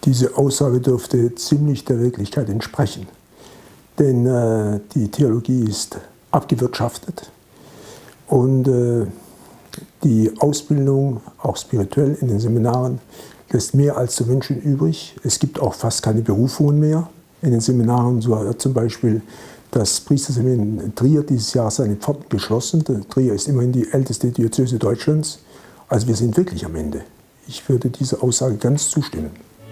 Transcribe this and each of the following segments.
Diese Aussage dürfte ziemlich der Wirklichkeit entsprechen, denn die Theologie ist abgewirtschaftet und die Ausbildung, auch spirituell in den Seminaren, lässt mehr als zu wünschen übrig. Es gibt auch fast keine Berufungen mehr in den Seminaren. So hat zum Beispiel das Priesterseminar in Trier dieses Jahr seine Pforten geschlossen. Trier ist immerhin die älteste Diözese Deutschlands. Also wir sind wirklich am Ende. Ich würde dieser Aussage ganz zustimmen.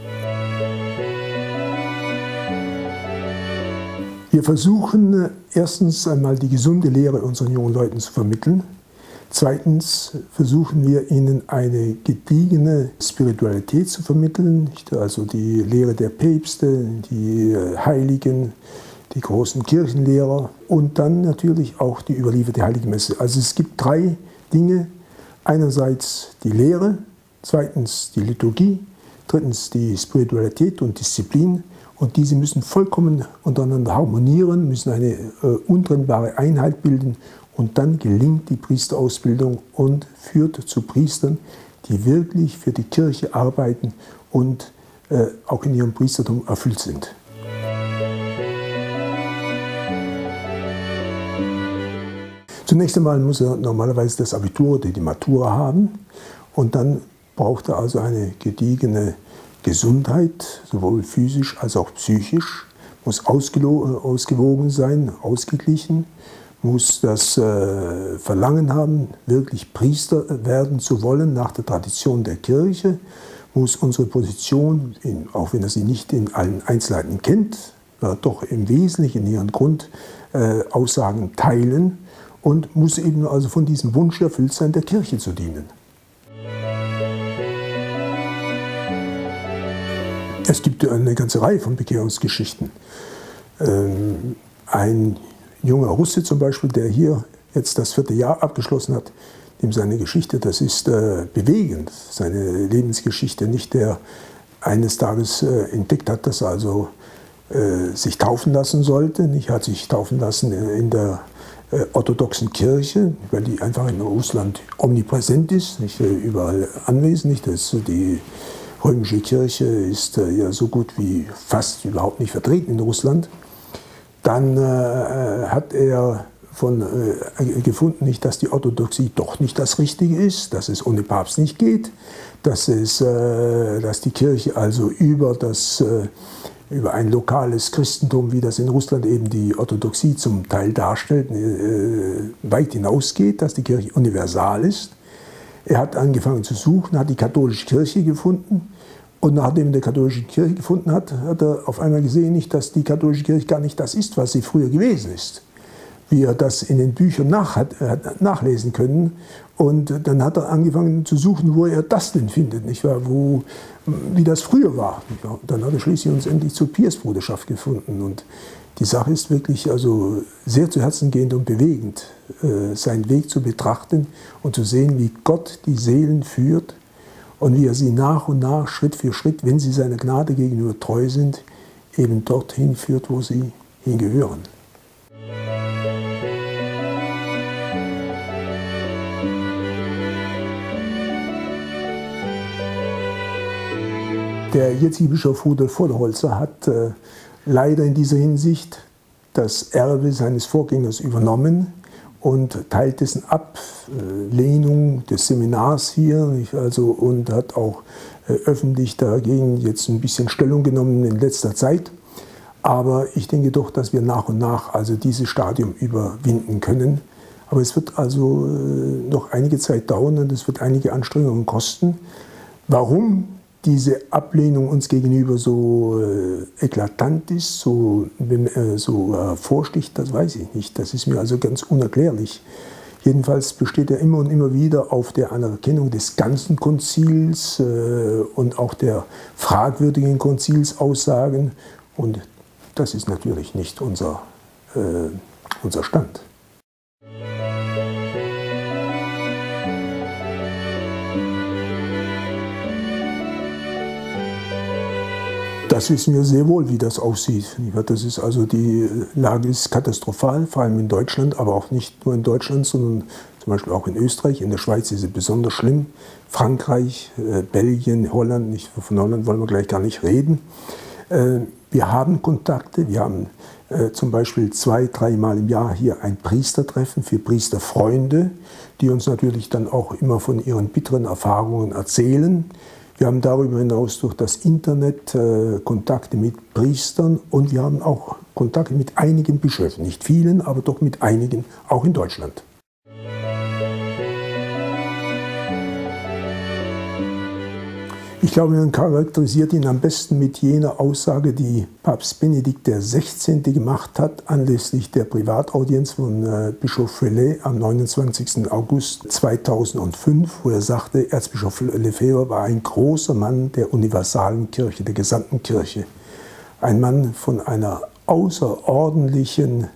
Wir versuchen erstens einmal die gesunde Lehre unseren jungen Leuten zu vermitteln. Zweitens versuchen wir ihnen eine gediegene Spiritualität zu vermitteln, also die Lehre der Päpste, die Heiligen, die großen Kirchenlehrer und dann natürlich auch die überlieferte Heilige Messe. Also es gibt drei Dinge. Einerseits die Lehre, zweitens die Liturgie, drittens die Spiritualität und Disziplin. Und diese müssen vollkommen untereinander harmonieren, müssen eine untrennbare Einheit bilden. Und dann gelingt die Priesterausbildung und führt zu Priestern, die wirklich für die Kirche arbeiten und auch in ihrem Priestertum erfüllt sind. Zunächst einmal muss er normalerweise das Abitur oder die Matura haben und dann braucht er also eine gediegene Gesundheit, sowohl physisch als auch psychisch, muss ausgewogen sein, ausgeglichen, muss das Verlangen haben, wirklich Priester werden zu wollen nach der Tradition der Kirche, muss unsere Position, auch wenn er sie nicht in allen Einzelheiten kennt, doch im Wesentlichen in ihren Grundaussagen teilen und muss eben also von diesem Wunsch erfüllt sein, der Kirche zu dienen. Es gibt eine ganze Reihe von Bekehrungsgeschichten. Ein junger Russe zum Beispiel, der hier jetzt das 4. Jahr abgeschlossen hat, dem seine Geschichte, das ist bewegend, seine Lebensgeschichte, nicht der eines Tages entdeckt hat, dass er also sich taufen lassen sollte, nicht hat sich taufen lassen in der orthodoxen Kirche, weil die einfach in Russland omnipräsent ist, nicht überall anwesend, nicht, die römische Kirche ist ja so gut wie fast überhaupt nicht vertreten in Russland. Dann hat er gefunden, nicht, dass die Orthodoxie doch nicht das Richtige ist, dass es ohne Papst nicht geht, dass die Kirche also über ein lokales Christentum, wie das in Russland eben die Orthodoxie zum Teil darstellt, weit hinausgeht, dass die Kirche universal ist. Er hat angefangen zu suchen, hat die katholische Kirche gefunden. Und nachdem er die katholische Kirche gefunden hat, hat er auf einmal gesehen, nicht, dass die katholische Kirche gar nicht das ist, was sie früher gewesen ist. Wie er das in den Büchern hat nachlesen können. Und dann hat er angefangen zu suchen, wo er das denn findet, nicht wahr? Wie das früher war. Dann hat er schließlich uns endlich zur Piersbruderschaft gefunden. Und die Sache ist wirklich also sehr zu Herzen gehend und bewegend, seinen Weg zu betrachten und zu sehen, wie Gott die Seelen führt und wie er sie nach und nach, Schritt für Schritt, wenn sie seiner Gnade gegenüber treu sind, eben dorthin führt, wo sie hingehören. Der jetzige Bischof Rudolf Vollholzer hat leider in dieser Hinsicht das Erbe seines Vorgängers übernommen und teilt dessen Ablehnung des Seminars hier, und hat auch öffentlich dagegen jetzt ein bisschen Stellung genommen in letzter Zeit. Aber ich denke doch, dass wir nach und nach also dieses Stadium überwinden können. Aber es wird also noch einige Zeit dauern und es wird einige Anstrengungen kosten. Warum diese Ablehnung uns gegenüber so eklatant ist, so hervorsticht, das weiß ich nicht. Das ist mir also ganz unerklärlich. Jedenfalls besteht er immer und immer wieder auf der Anerkennung des ganzen Konzils und auch der fragwürdigen Konzilsaussagen. Und das ist natürlich nicht unser Stand. Das wissen wir sehr wohl, wie das aussieht. Das ist also, die Lage ist katastrophal, vor allem in Deutschland, aber auch nicht nur in Deutschland, sondern zum Beispiel auch in Österreich. In der Schweiz ist es besonders schlimm. Frankreich, Belgien, Holland, von Holland wollen wir gleich gar nicht reden. Wir haben Kontakte, wir haben zum Beispiel 2-3 Mal im Jahr hier ein Priestertreffen für Priesterfreunde, die uns natürlich dann auch immer von ihren bitteren Erfahrungen erzählen. Wir haben darüber hinaus durch das Internet Kontakte mit Priestern und wir haben auch Kontakte mit einigen Bischöfen, nicht vielen, aber doch mit einigen, auch in Deutschland. Ich glaube, man charakterisiert ihn am besten mit jener Aussage, die Papst Benedikt XVI. Gemacht hat, anlässlich der Privataudienz von Bischof Fellay am 29. August 2005, wo er sagte, Erzbischof Lefebvre war ein großer Mann der universalen Kirche, der gesamten Kirche. Ein Mann von einer außerordentlichen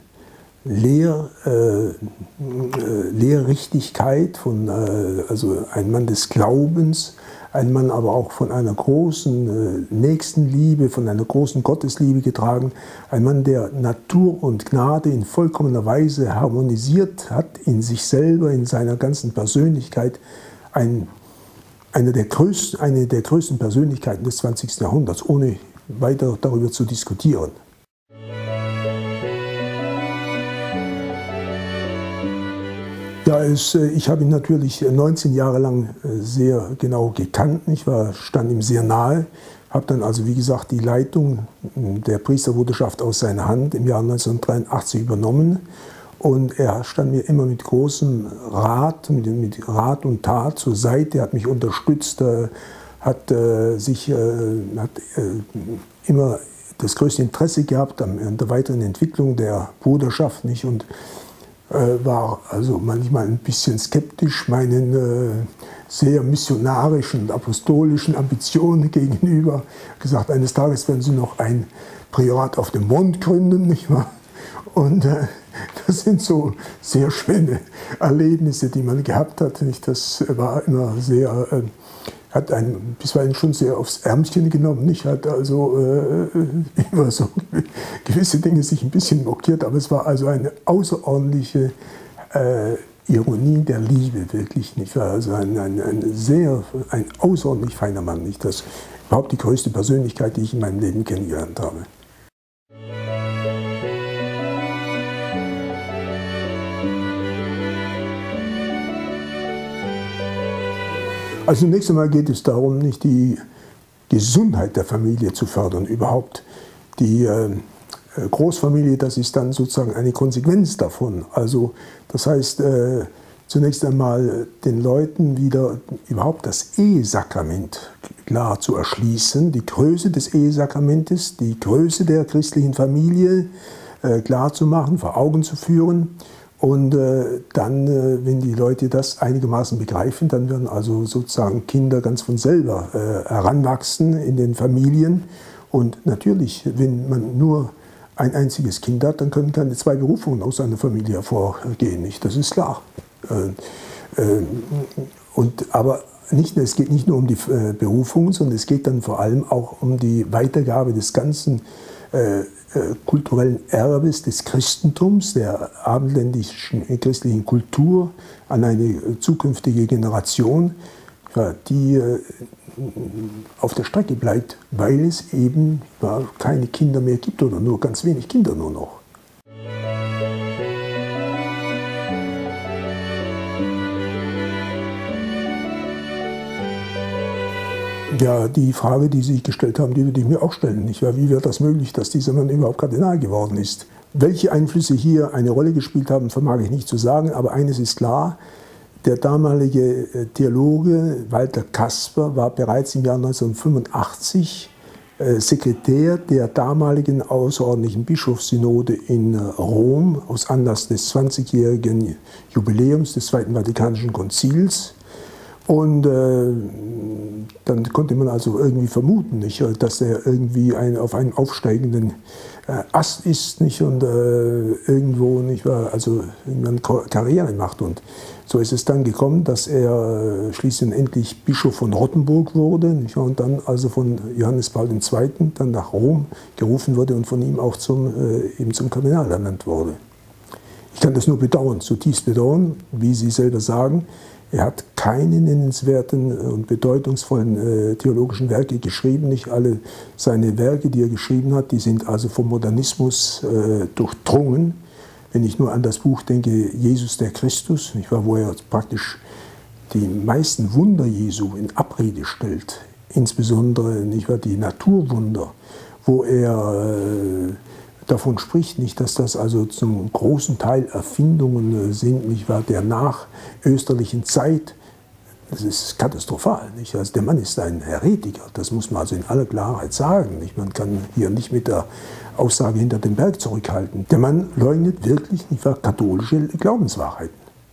Lehrrichtigkeit, also ein Mann des Glaubens, ein Mann aber auch von einer großen Nächstenliebe, von einer großen Gottesliebe getragen, ein Mann, der Natur und Gnade in vollkommener Weise harmonisiert hat, in sich selber, in seiner ganzen Persönlichkeit, eine der größten Persönlichkeiten des 20. Jahrhunderts, ohne weiter darüber zu diskutieren. Ja, ich habe ihn natürlich 19 Jahre lang sehr genau gekannt. Ich stand ihm sehr nahe, habe dann also, wie gesagt, die Leitung der Priesterbruderschaft aus seiner Hand im Jahr 1983 übernommen. Und er stand mir immer mit großem Rat, mit Rat und Tat zur Seite, hat mich unterstützt, hat immer das größte Interesse gehabt an der weiteren Entwicklung der Bruderschaft, nicht? Und war also manchmal ein bisschen skeptisch meinen sehr missionarischen und apostolischen Ambitionen gegenüber. Gesagt, eines Tages werden sie noch ein Priorat auf dem Mond gründen, nicht wahr? Und das sind so sehr schöne Erlebnisse, die man gehabt hat. Nicht? Das war immer sehr, hat einen bisweilen schon sehr aufs Ärmchen genommen. Nicht? Hat also immer so gewisse Dinge sich ein bisschen mokiert, aber es war also eine außerordentliche Ironie der Liebe, wirklich. Nicht? Also ein außerordentlich feiner Mann. Nicht? Das ist überhaupt die größte Persönlichkeit, die ich in meinem Leben kennengelernt habe. Also zunächst einmal geht es darum, nicht die Gesundheit der Familie zu fördern, überhaupt. Die Großfamilie, das ist dann sozusagen eine Konsequenz davon. Also das heißt, zunächst einmal den Leuten wieder überhaupt das Ehesakrament klar zu erschließen, die Größe des Ehesakramentes, die Größe der christlichen Familie klar zu machen, vor Augen zu führen. Und dann, wenn die Leute das einigermaßen begreifen, dann werden also sozusagen Kinder ganz von selber heranwachsen in den Familien. Und natürlich, wenn man nur ein einziges Kind hat, dann können keine 2 Berufungen aus einer Familie hervorgehen, nicht? Das ist klar. Aber es geht nicht nur um die Berufungen, sondern es geht dann vor allem auch um die Weitergabe des ganzen kulturellen Erbes des Christentums, der abendländischen christlichen Kultur an eine zukünftige Generation, die auf der Strecke bleibt, weil es eben keine Kinder mehr gibt oder nur ganz wenig Kinder nur noch. Ja, die Frage, die Sie sich gestellt haben, die würde ich mir auch stellen. Nicht wahr? Wie wird das möglich, dass dieser Mann überhaupt Kardinal geworden ist? Welche Einflüsse hier eine Rolle gespielt haben, vermag ich nicht zu sagen, aber eines ist klar, der damalige Theologe Walter Kasper war bereits im Jahr 1985 Sekretär der damaligen außerordentlichen Bischofssynode in Rom aus Anlass des 20-jährigen Jubiläums des Zweiten Vatikanischen Konzils. Und dann konnte man also irgendwie vermuten, nicht, dass er irgendwie auf einem aufsteigenden Ast ist, nicht, und irgendwo nicht, also irgendwann Karriere macht. Und so ist es dann gekommen, dass er schließlich endlich Bischof von Rottenburg wurde, nicht, und dann also von Johannes Paul II. Dann nach Rom gerufen wurde und von ihm auch eben zum Kardinal ernannt wurde. Ich kann das nur bedauern, zutiefst bedauern, wie Sie selber sagen. Er hat keine nennenswerten und bedeutungsvollen theologischen Werke geschrieben. Nicht alle seine Werke, die er geschrieben hat, die sind also vom Modernismus durchdrungen. Wenn ich nur an das Buch denke, Jesus der Christus, nicht wahr, wo er praktisch die meisten Wunder Jesu in Abrede stellt, insbesondere nicht wahr, die Naturwunder, wo er davon spricht, nicht, dass das also zum großen Teil Erfindungen sind, nicht wahr, der nachösterlichen Zeit. Das ist katastrophal. Nicht? Also der Mann ist ein Heretiker, das muss man also in aller Klarheit sagen. Nicht? Man kann hier nicht mit der Aussage hinter dem Berg zurückhalten. Der Mann leugnet wirklich, nicht wahr, katholische Glaubenswahrheiten.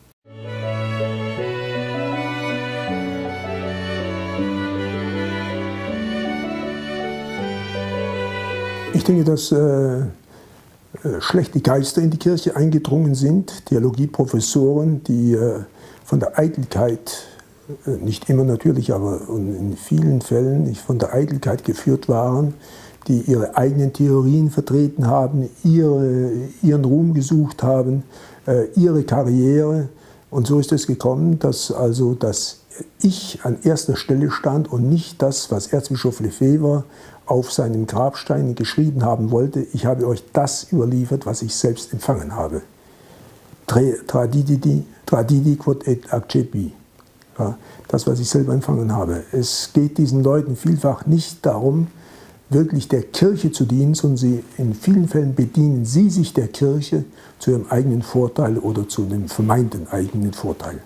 Ich denke, dass schlechte Geister in die Kirche eingedrungen sind, Theologieprofessoren, die von der Eitelkeit, nicht immer natürlich, aber in vielen Fällen nicht von der Eitelkeit geführt waren, die ihre eigenen Theorien vertreten haben, ihren Ruhm gesucht haben, ihre Karriere. Und so ist es gekommen, dass also das Ich an erster Stelle stand und nicht das, was Erzbischof Lefebvre auf seinem Grabstein geschrieben haben wollte: Ich habe euch das überliefert, was ich selbst empfangen habe. Tradidi quod et accepi. Ja, das, was ich selber empfangen habe. Es geht diesen Leuten vielfach nicht darum, wirklich der Kirche zu dienen, sondern in vielen Fällen bedienen sie sich der Kirche zu ihrem eigenen Vorteil oder zu dem vermeinten eigenen Vorteil.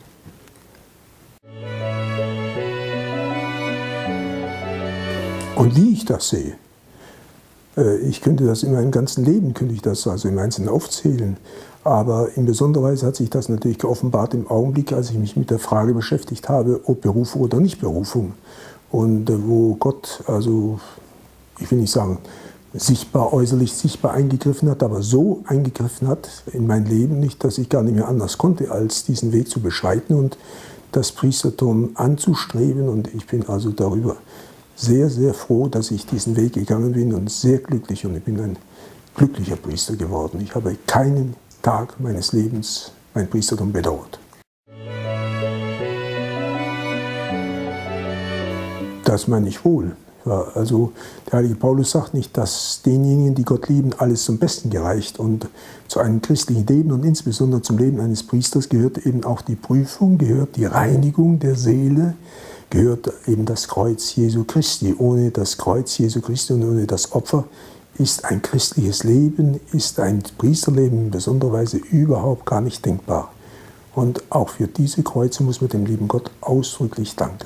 Und wie ich das sehe, ich könnte das in meinem ganzen Leben, könnte ich das also im Einzelnen aufzählen, aber in besonderer Weise hat sich das natürlich geoffenbart im Augenblick, als ich mich mit der Frage beschäftigt habe, ob Berufung oder Nichtberufung. Und wo Gott, also ich will nicht sagen sichtbar, äußerlich sichtbar eingegriffen hat, aber so eingegriffen hat in mein Leben, nicht, dass ich gar nicht mehr anders konnte, als diesen Weg zu beschreiten und das Priestertum anzustreben. Und ich bin also darüber sehr, sehr froh, dass ich diesen Weg gegangen bin und sehr glücklich, und ich bin ein glücklicher Priester geworden. Ich habe keinen Tag meines Lebens mein Priestertum bedauert. Das meine ich wohl. Ja, also der heilige Paulus sagt nicht, dass denjenigen, die Gott lieben, alles zum Besten gereicht, und zu einem christlichen Leben und insbesondere zum Leben eines Priesters gehört eben auch die Prüfung, gehört die Reinigung der Seele, gehört eben das Kreuz Jesu Christi. Ohne das Kreuz Jesu Christi und ohne das Opfer ist ein christliches Leben, ist ein Priesterleben in besonderer Weise überhaupt gar nicht denkbar. Und auch für diese Kreuze muss man dem lieben Gott ausdrücklich danken.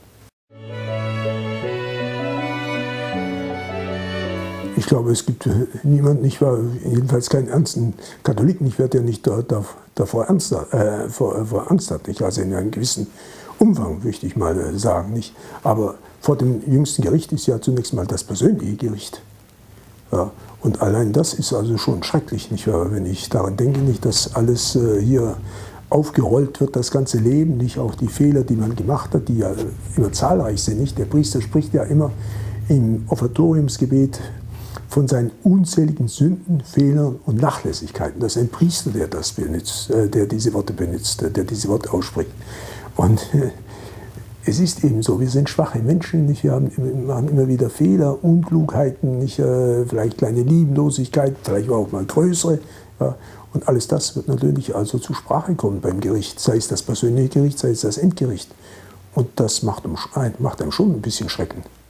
Ich glaube, es gibt niemanden, jedenfalls keinen ernsten Katholiken, der nicht davor Angst hat. Nicht? Also in einem gewissen Umfang, möchte ich mal sagen. Nicht? Aber vor dem jüngsten Gericht ist ja zunächst mal das persönliche Gericht. Ja, und allein das ist also schon schrecklich, nicht wahr? Wenn ich daran denke, nicht, dass alles hier aufgerollt wird, das ganze Leben, nicht auch die Fehler, die man gemacht hat, die ja immer zahlreich sind. Nicht? Der Priester spricht ja immer im Offertoriumsgebet von seinen unzähligen Sünden, Fehlern und Nachlässigkeiten. Das ist ein Priester, der das benutzt, der diese Worte benutzt, der diese Worte ausspricht. Und es ist eben so, wir sind schwache Menschen, nicht? Wir machen immer wieder Fehler, Unklugheiten, nicht? Vielleicht kleine Liebenlosigkeit, vielleicht auch mal größere. Ja? Und alles das wird natürlich also zur Sprache kommen beim Gericht, sei es das persönliche Gericht, sei es das Endgericht. Und das macht einem schon ein bisschen Schrecken.